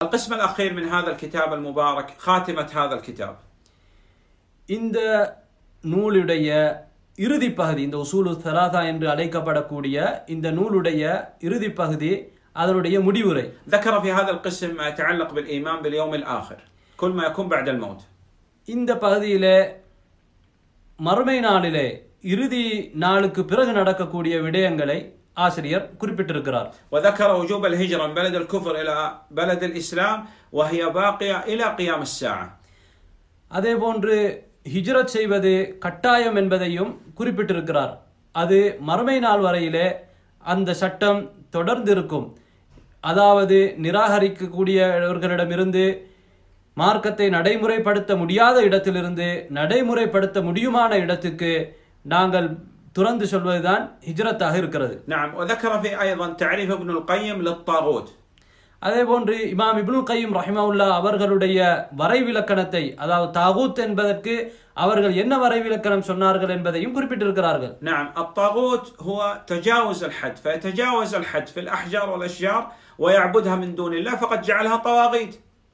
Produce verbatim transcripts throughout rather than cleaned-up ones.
القسم الأخير من هذا الكتاب المبارك خاتمة هذا الكتاب. இந்த நூலுடைய இறுதி பகுதி, இந்த உசூலு ஸலாஸா என்று அழைக்கப்படக்கூடிய இந்த நூலுடைய இறுதி பகுதி, அதனுடைய முடிவுரை. ذكر في هذا القسم ما يتعلق بالإيمان باليوم الآخر كل ما يكون بعد الموت. இந்த பகுதியிலே மறுமை நாளிலே இறுதி நாளுக்கு பிறகு நடக்கக்கூடிய விடயங்களை ஆசிரியர் குறிப்பிட்டிருக்கிறார். وذكر وجوب الهجرة من بلد الكفر إلى بلد الإسلام وهي باقية إلى قيام الساعة. அதேபோன்று ஹிஜ்ரத் செய்வது கட்டாயம் என்பதையும் குறிப்பிட்டிருக்கிறார். அது மறுமை நாள் வரையிலே அந்த சட்டம் தொடர்ந்து இருக்கும். அதாவது நிராகரிக்கக்கூடியவர்களிடமிருந்து மார்க்கத்தை நடைமுறைப்படுத்த முடியாத இடத்திலிருந்து நடைமுறைப்படுத்த முடியுமான இடத்துக்கு நாங்கள் துறந்து சொல்வதுதான் ஹிஜ்ரத்தாக இருக்கிறது. نعم. وذكر في أيضا تعريف ابن القيم للطاغوت. அதேபோன்று இமாம் இப்னுல் கையிம் ரஹிமஹுல்லா அவர்களுடைய வரைவிலக்கணத்தை, அதாவது தாகூத் என்பதற்கு அவர்கள் என்ன வரைவிலக்கணம் சொன்னார்கள் என்பதையும் குறிப்பிட்டிருக்கிறார்கள். نعم. الطاغوت هو تجاوز الحد، فيتجاوز الحد في الأحجار والأشجار ويعبدها من دون الله فقد جعلها طواغيت.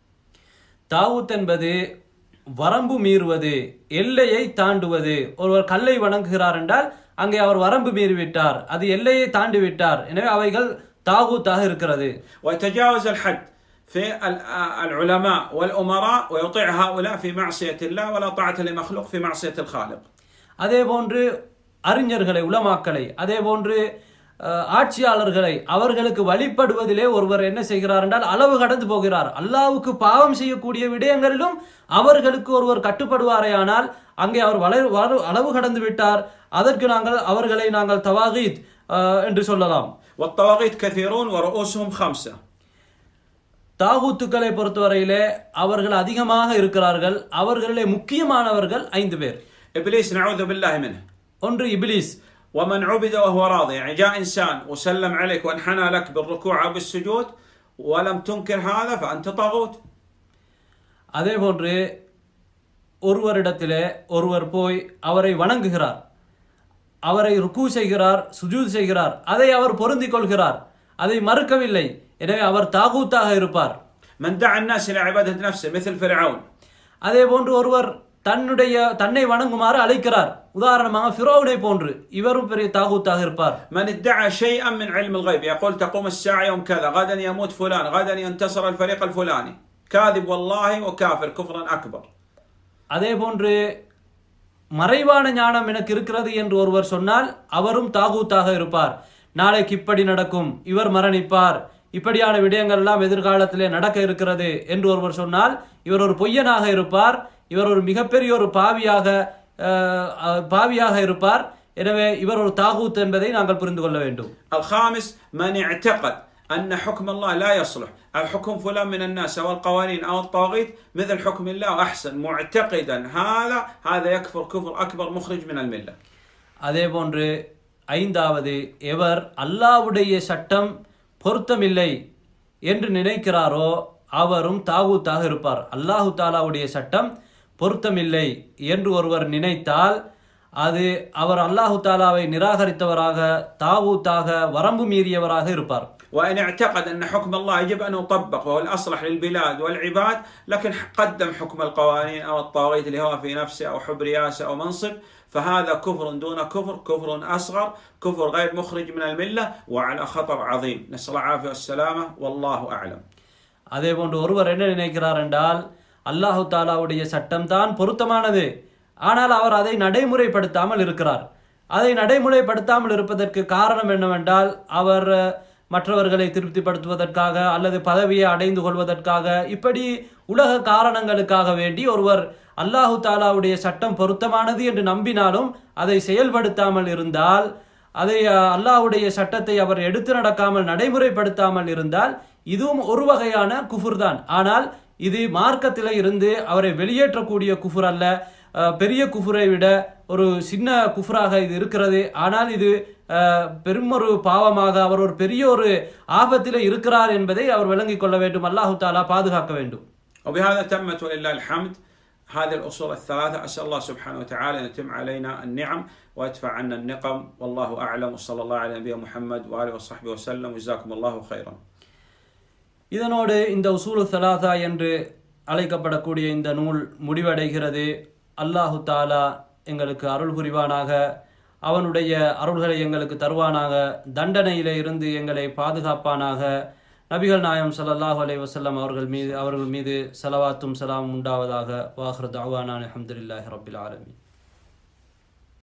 தாகூத் என்பது வரம்பு மீறுவது, எல்லையை தாண்டுவது. ஒருவர் கல்லை வணங்குகிறார் என்றால் அங்கே அவர் வரம்பு மீறிவிட்டார், அது எல்லையை தாண்டி விட்டார். எனவே அவைகள் தாகூத்தாக இருக்கிறது. ويتجاوز الحد في العلماء والأمراء ويطيع هؤلاء في معصية الله ولا طاعة لمخلوق في معصية الخالق. அதேபோன்று அறிஞர்களை, உலமாக்களை, அதேபோன்று ஆட்சியாளர்களை அவர்களுக்கு வழிபடுவதிலே ஒருவர் என்ன செய்கிறார் என்றால் அளவு கடந்து போகிறார். அல்லாஹ்வுக்கு பாவம் செய்யக்கூடிய விடயங்களிலும் அவர்களுக்கு ஒருவர் கட்டுப்படுவாரேயானால் அங்கே அவர் அளவு கடந்து விட்டார். அதற்கு நாங்கள் அவர்களை நாங்கள் தவாகீத் என்று சொல்லலாம். والطواغيت كثيرون ورؤوسهم خمسة. தாகூத்துக்களை பொறுத்தவரையிலே அவர்கள் அதிகமாக இருக்கிறார்கள். அவர்களிலே முக்கியமானவர்கள் ஐந்து பேர். إبليس نعوذ بالله منه. ஒன்று இப்லீஸ். ومن عبد وهو راضي، يعني جاء إنسان وسلم عليك وانحنى لك بالركوع أو بالسجود ولم تنكر هذا فأنت طاغوت. அதேபோன்று ஒருவரிடத்திலே ஒருவர் போய் அவரை வணங்குகிறார், அவரை ருக்கு செய்கிறார், சுஜூத் செய்கிறார், அதை அவர் பொருந்திக் கொள்கிறார், அதை மறுக்கவில்லை, எனவே அவர் தாகூத்தாக இருப்பார். من دعا الناس إلى عبادة نفسه مثل فرعون. அதேபோன்று ஒருவர் தன்னுடைய தன்னை வணங்குமாறு அழைக்கிறார், உதாரணமாக ஃபிரௌனை போன்று, இவரும் பெரிய தாகூத்தாக இருப்பார். من ادعى شيئا من علم الغيب يقول تقوم الساعة يوم كذا، غدا يموت فلان، غدا ينتصر الفريق الفلاني، كاذب والله وكافر كفرا أكبر. அதேபோன்று மறைவான ஞானம் எனக்கு இருக்கிறது என்று ஒருவர் சொன்னால் அவரும் தாகூத்தாக இருப்பார். நாளைக்கு இப்படி நடக்கும், இவர் மரணிப்பார், இப்படியான விடயங்கள் எல்லாம் எதிர்காலத்திலே நடக்க இருக்கிறது என்று ஒருவர் சொன்னால் இவர் ஒரு பொய்யனாக இருப்பார், இவர் ஒரு மிகப்பெரிய ஒரு பாவியாக பாவியாக இருப்பார். எனவே இவர் ஒரு தாகூத் என்பதை நாங்கள் புரிந்து கொள்ள வேண்டும். الخامس من اعتقد أن حكم الله لا يصلح أو حكم فلان من الناس أو القوانين أو الطاغيت مثل حكم الله أحسن معتقدا هذا هذا يكفر كفر أكبر مخرج من الملة. அதேபோன்று ஐந்தாவது, எவர் அல்லாஹ்வுடைய சட்டம் பொருத்தமில்லை என்று நினைக்கிறாரோ அவரும் தாகூத்தாக இருப்பார். அல்லாஹு தாலாவுடைய சட்டம் பொருத்தமில்லை என்று ஒருவர் நினைத்தால் அது அவர் அல்லாஹு தாலாவை நிராகரித்தவராக, தாகூத்தாக, வரம்பு மீறியவராக இருப்பார். وإن اعتقد أن حكم الله يجب أن يطبق وهو الأصلح للبلاد والعباد لكن قدم حكم القوانين أو الطاغيت اللي هو في نفسه أو حب رياسة أو منصب فهذا كفر دون كفر، كفر أصغر، كفر غير مخرج من الملة وعلى خطر عظيم. نسأل الله العافية والسلامة والله أعلم. அதேபோன்று ஒருவர் என்ன நினைக்கிறார் என்றால் அல்லாஹு தாலாவுடைய சட்டம் தான் பொருத்தமானது, ஆனால் அவர் அதை நடைமுறைப்படுத்தாமல் இருக்கிறார். அதை நடைமுறைப்படுத்தாமல் இருப்பதற்கு காரணம் என்னவென்றால் அவர் மற்றவர்களை திருப்திப்படுத்துவதற்காக அல்லது பதவியை அடைந்து கொள்வதற்காக, இப்படி உலக காரணங்களுக்காக வேண்டி ஒருவர் அல்லாஹு தாலாவுடைய சட்டம் பொருத்தமானது என்று நம்பினாலும் அதை செயல்படுத்தாமல் இருந்தால், அதை அல்லாஹ்வுடைய சட்டத்தை அவர் எடுத்து நடக்காமல் நடைமுறைப்படுத்தாமல் இருந்தால் இதுவும் ஒரு வகையான குஃபுர் தான். ஆனால் இது மார்க்கத்திலே இருந்து அவரை வெளியேற்றக்கூடிய குஃபுர் அல்ல, பெரிய குஃபுரை விட ஒரு சின்ன குஃபுராக இது இருக்கிறது. ஆனால் இது பெரும் ஒரு பாவமாக, அவர் ஒரு பெரிய ஒரு ஆபத்திலே இருக்கிறார் என்பதை அவர் விளங்கிக் கொள்ள வேண்டும். அல்லாஹு தஆலா பாதுகாக்க வேண்டும். وبهذا تمت ولله الحمد هذه الأصول الثلاثة. أسأل الله سبحانه وتعالى أن يتم علينا النعم ويدفع عنا النقم، والله أعلم، وصلى الله على نبينا محمد وآله وصحبه وسلم، وجزاكم الله خيرا. இதனோடு இந்த உசூலு சலாசா என்று அழைக்கப்படக்கூடிய இந்த நூல் முடிவடைகிறது. அல்லாஹு தாலா எங்களுக்கு அருள் புரிவானாக, அவனுடைய அருள்களை எங்களுக்கு தருவானாக, தண்டனையிலே இருந்து எங்களை பாதுகாப்பானாக. நபிகள் நாயம் ஸல்லல்லாஹு அலைஹி வஸல்லம் அவர்கள் மீது அவர்கள் மீது ஸலவாத்தும் ஸலாமும் உண்டாவதாக. வாஹிரு தஅவானா அல்ஹம்துலில்லாஹி ரப்பில் ஆலமீன்.